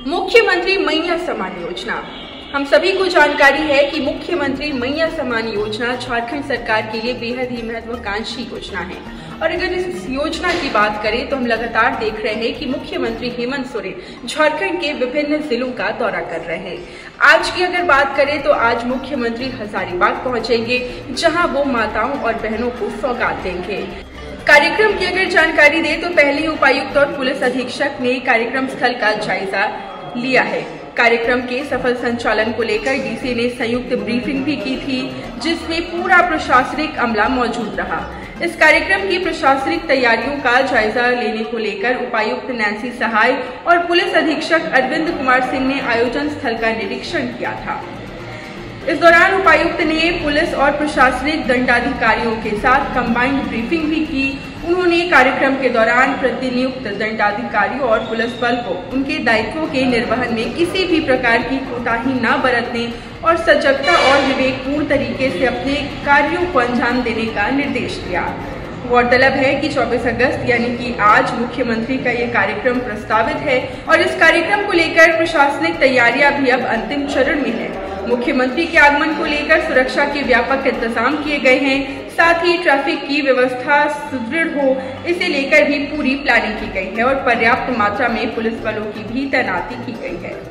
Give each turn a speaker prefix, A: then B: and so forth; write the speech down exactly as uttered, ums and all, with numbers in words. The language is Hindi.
A: मुख्यमंत्री मैया सम्मान योजना। हम सभी को जानकारी है कि मुख्यमंत्री मैया सम्मान योजना झारखंड सरकार के लिए बेहद ही महत्वाकांक्षी योजना है। और अगर इस योजना की बात करें तो हम लगातार देख रहे हैं कि मुख्यमंत्री हेमंत सोरेन झारखंड के विभिन्न जिलों का दौरा कर रहे हैं। आज की अगर बात करें तो आज मुख्यमंत्री हजारीबाग पहुंचेंगे, जहां वो माताओं और बहनों को सौगात देंगे। कार्यक्रम की अगर जानकारी दें तो पहले उपायुक्त और पुलिस अधीक्षक ने कार्यक्रम स्थल का जायजा लिया है। कार्यक्रम के सफल संचालन को लेकर डीसी ने संयुक्त ब्रीफिंग भी की थी, जिसमें पूरा प्रशासनिक अमला मौजूद रहा। इस कार्यक्रम की प्रशासनिक तैयारियों का जायजा लेने को लेकर उपायुक्त नैन्सी सहाय और पुलिस अधीक्षक अरविंद कुमार सिंह ने आयोजन स्थल का निरीक्षण किया था। इस दौरान उपायुक्त ने पुलिस और प्रशासनिक दंडाधिकारियों के साथ कंबाइंड ब्रीफिंग भी की। उन्होंने कार्यक्रम के दौरान प्रतिनियुक्त दंडाधिकारियों और पुलिस बल को उनके दायित्वों के निर्वहन में किसी भी प्रकार की कोताही न बरतने और सजगता और विवेकपूर्ण तरीके से अपने कार्यों को अंजाम देने का निर्देश दिया। गौरतलब है कि चौबीस अगस्त यानी कि आज मुख्यमंत्री का ये कार्यक्रम प्रस्तावित है और इस कार्यक्रम को लेकर प्रशासनिक तैयारियां भी अब अंतिम चरण में है। मुख्यमंत्री के आगमन को लेकर सुरक्षा के व्यापक इंतजाम किए गए हैं। साथ ही ट्रैफिक की व्यवस्था सुदृढ़ हो, इसे लेकर भी पूरी प्लानिंग की गई है और पर्याप्त मात्रा में पुलिस बलों की भी तैनाती की गई है।